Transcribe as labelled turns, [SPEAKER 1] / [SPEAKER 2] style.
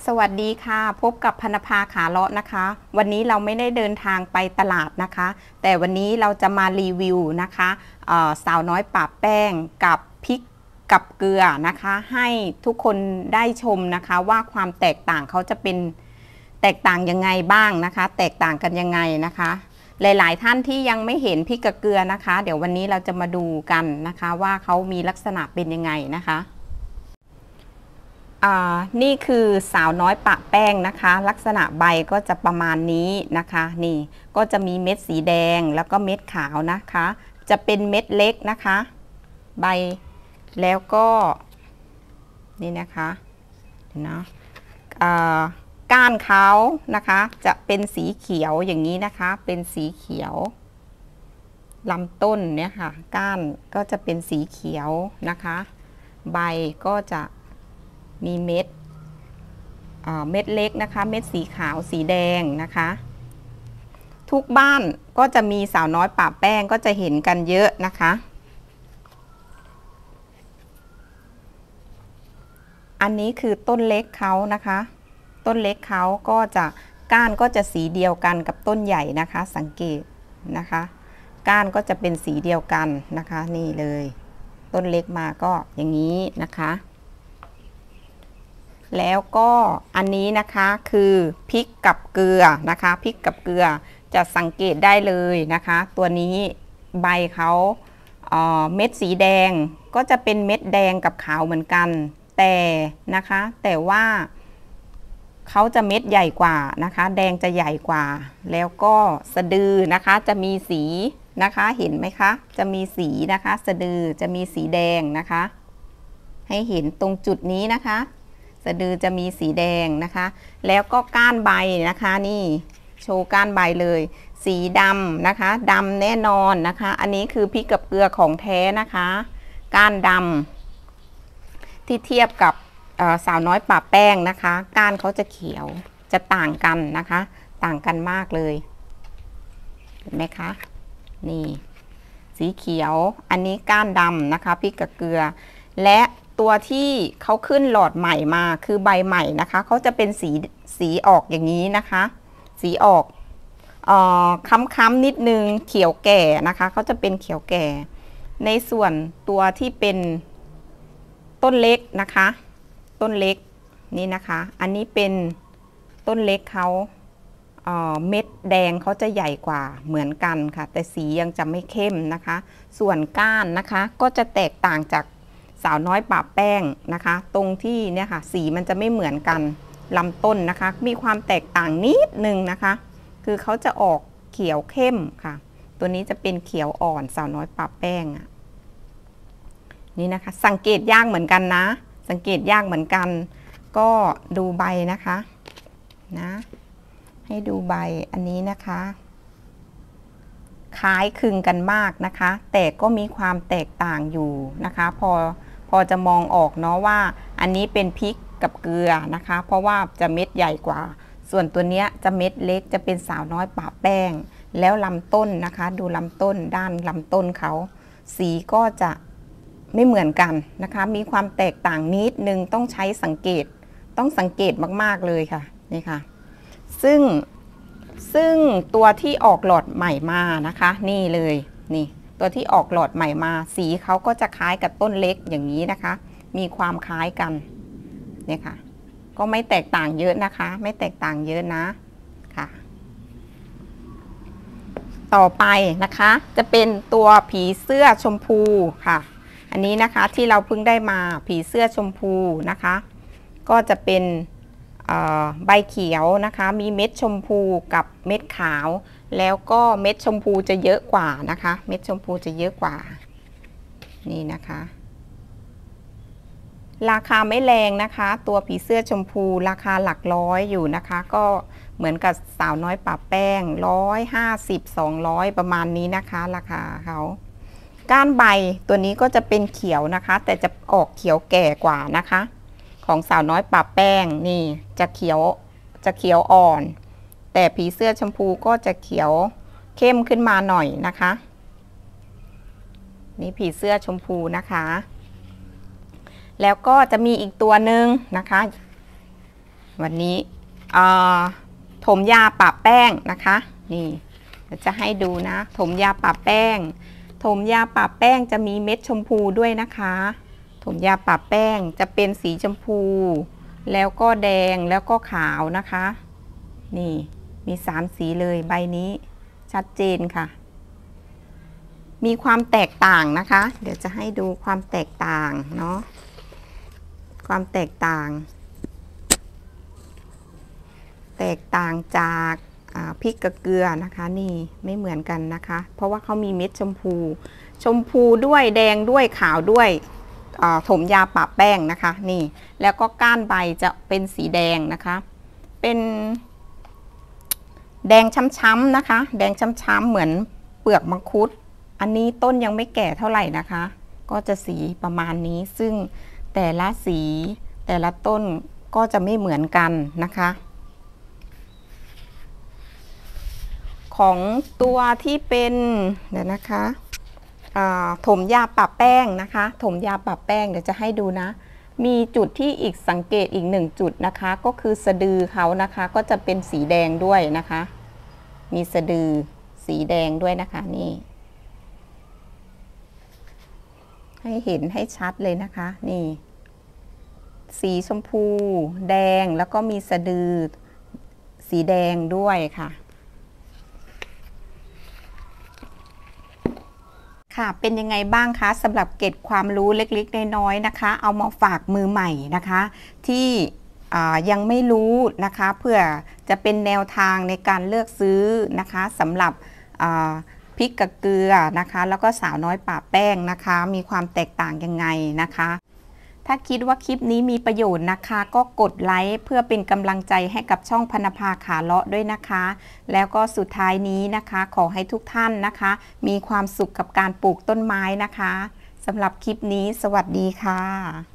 [SPEAKER 1] สวัสดีค่ะพบกับพนภาขาเลาะนะคะวันนี้เราไม่ได้เดินทางไปตลาดนะคะแต่วันนี้เราจะมารีวิวนะคะสาวน้อยปะแป้งกับพริกกับเกลือนะคะให้ทุกคนได้ชมนะคะว่าความแตกต่างเขาจะเป็นแตกต่างยังไงบ้างนะคะแตกต่างกันยังไงนะคะหลายๆท่านที่ยังไม่เห็นพริกกับเกลือนะคะเดี๋ยววันนี้เราจะมาดูกันนะคะว่าเขามีลักษณะเป็นยังไงนะคะนี่คือสาวน้อยปะแป้งนะคะลักษณะใบก็จะประมาณนี้นะคะนี่ก็จะมีเม็ดสีแดงแล้วก็เม็ดขาวนะคะจะเป็นเม็ดเล็กนะคะใบแล้วก็นี่นะคะนะก้านเขานะคะจะเป็นสีเขียวอย่างนี้นะคะเป็นสีเขียวลำต้นเนี่ยค่ะก้านก็จะเป็นสีเขียวนะคะใบก็จะมีเม็ดเล็กนะคะเม็ดสีขาวสีแดงนะคะทุกบ้านก็จะมีสาวน้อยปะแป้งก็จะเห็นกันเยอะนะคะอันนี้คือต้นเล็กเขานะคะต้นเล็กเขาก็จะก้านก็จะสีเดียวกันกับต้นใหญ่นะคะสังเกตนะคะก้านก็จะเป็นสีเดียวกันนะคะนี่เลยต้นเล็กมาก็อย่างนี้นะคะแล้วก็อันนี้นะคะคือพริกกับเกลือนะคะพริกกับเกลือจะสังเกตได้เลยนะคะตัวนี้ใบเขาเม็ดสีแดงก็จะเป็นเม็ดแดงกับขาวเหมือนกันแต่นะคะแต่ว่าเขาจะเม็ดใหญ่กว่านะคะแดงจะใหญ่กว่าแล้วก็สะดือนะคะจะมีสีนะคะเห็นไหมคะจะมีสีนะคะสะดือจะมีสีแดงนะคะให้เห็นตรงจุดนี้นะคะสะดือจะมีสีแดงนะคะแล้วก็ก้านใบนะคะนี่โชว์ก้านใบเลยสีดำนะคะดำแน่นอนนะคะอันนี้คือพริกกับเกลือของแท้นะคะก้านดำที่เทียบกับสาวน้อยปะแป้งนะคะก้านเขาจะเขียวจะต่างกันนะคะต่างกันมากเลยเห็นไหมคะนี่สีเขียวอันนี้ก้านดำนะคะพริกกับเกลือและตัวที่เขาขึ้นหลอดใหม่มาคือใบใหม่นะคะเขาจะเป็นสีออกอย่างนี้นะคะสีออกค้ำๆนิดนึงเขียวแก่นะคะเขาจะเป็นเขียวแก่ในส่วนตัวที่เป็นต้นเล็กนะคะต้นเล็กนี่นะคะอันนี้เป็นต้นเล็กเขาเม็ดแดงเขาจะใหญ่กว่าเหมือนกันค่ะแต่สียังจะไม่เข้มนะคะส่วนก้านนะคะก็จะแตกต่างจากสาวน้อยปะแป้งนะคะตรงที่เนี่ยค่ะสีมันจะไม่เหมือนกันลำต้นนะคะมีความแตกต่างนิดนึงนะคะคือเขาจะออกเขียวเข้มค่ะตัวนี้จะเป็นเขียวอ่อนสาวน้อยปะแป้งนี่นะคะสังเกตยากเหมือนกันนะสังเกตยากเหมือนกันก็ดูใบนะคะนะให้ดูใบอันนี้นะคะคล้ายคลึงกันมากนะคะแต่ก็มีความแตกต่างอยู่นะคะพอจะมองออกเนาะว่าอันนี้เป็นพริกกับเกลือนะคะเพราะว่าจะเม็ดใหญ่กว่าส่วนตัวเนี้ยจะเม็ดเล็กจะเป็นสาวน้อยปะแป้งแล้วลำต้นนะคะดูลำต้นด้านลำต้นเขาสีก็จะไม่เหมือนกันนะคะมีความแตกต่างนิดนึงต้องใช้สังเกตต้องสังเกตมากๆเลยค่ะนี่ค่ะซึ่งตัวที่ออกหลอดใหม่มานะคะนี่เลยนี่ตัวที่ออกหลอดใหม่มาสีเขาก็จะคล้ายกับต้นเล็กอย่างนี้นะคะมีความคล้ายกันเนี่ยค่ะก็ไม่แตกต่างเยอะนะคะไม่แตกต่างเยอะนะค่ะต่อไปนะคะจะเป็นตัวผีเสื้อชมพูค่ะอันนี้นะคะที่เราเพิ่งได้มาผีเสื้อชมพูนะคะก็จะเป็นใบเขียวนะคะมีเม็ดชมพูกับเม็ดขาวแล้วก็เม็ดชมพูจะเยอะกว่านะคะเม็ดชมพูจะเยอะกว่านี่นะคะราคาไม่แรงนะคะตัวผีเสื้อชมพูราคาหลักร้อยอยู่นะคะก็เหมือนกับสาวน้อยปะแป้ง150-200ประมาณนี้นะคะราคาเขาก้านใบตัวนี้ก็จะเป็นเขียวนะคะแต่จะออกเขียวแก่กว่านะคะของสาวน้อยปะแป้งนี่จะเขียวอ่อนแต่ผีเสื้อชมพูก็จะเขียวเข้มขึ้นมาหน่อยนะคะนี่ผีเสื้อชมพูนะคะ แล้วก็จะมีอีกตัวหนึ่งนะคะวันนี้ถมยาปะแป้งนะคะนี่เดี๋ยวจะให้ดูนะถมยาปะแป้งถมยาปะแป้งจะมีเม็ดชมพูด้วยนะคะถมยาปะแป้งจะเป็นสีชมพูแล้วก็แดงแล้วก็ขาวนะคะนี่มี3สีเลยใบนี้ชัดเจนค่ะมีความแตกต่างนะคะเดี๋ยวจะให้ดูความแตกต่างเนาะความแตกต่างจากพริกกับเกลือนะคะนี่ไม่เหมือนกันนะคะเพราะว่าเขามีเม็ดชมพูด้วยแดงด้วยขาวด้วยถมยาปะแป้งนะคะนี่แล้วก็ก้านใบจะเป็นสีแดงนะคะเป็นแดงช้ำๆนะคะแดงช้ำๆเหมือนเปลือกมังคุดอันนี้ต้นยังไม่แก่เท่าไหร่นะคะก็จะสีประมาณนี้ซึ่งแต่ละสีแต่ละต้นก็จะไม่เหมือนกันนะคะของตัวที่เป็นเดี๋ยวนะคะถมยาปะแป้งนะคะถมยาปะแป้งเดี๋ยวจะให้ดูนะมีจุดที่อีกสังเกตอีก1จุดนะคะก็คือสะดือเขานะคะก็จะเป็นสีแดงด้วยนะคะมีสะดือสีแดงด้วยนะคะนี่ให้เห็นให้ชัดเลยนะคะนี่สีชมพูแดงแล้วก็มีสะดือสีแดงด้วยค่ะค่ะเป็นยังไงบ้างคะสำหรับเกร็ดความรู้เล็กๆน้อยๆนะคะเอามาฝากมือใหม่นะคะที่ยังไม่รู้นะคะเพื่อจะเป็นแนวทางในการเลือกซื้อนะคะสำหรับพริกกับเกลือนะคะแล้วก็สาวน้อยป่าแป้งนะคะมีความแตกต่างยังไงนะคะถ้าคิดว่าคลิปนี้มีประโยชน์นะคะก็กดไลค์เพื่อเป็นกำลังใจให้กับช่องพรรณภาขาเลาะด้วยนะคะแล้วก็สุดท้ายนี้นะคะขอให้ทุกท่านนะคะมีความสุขกับการปลูกต้นไม้นะคะสำหรับคลิปนี้สวัสดีค่ะ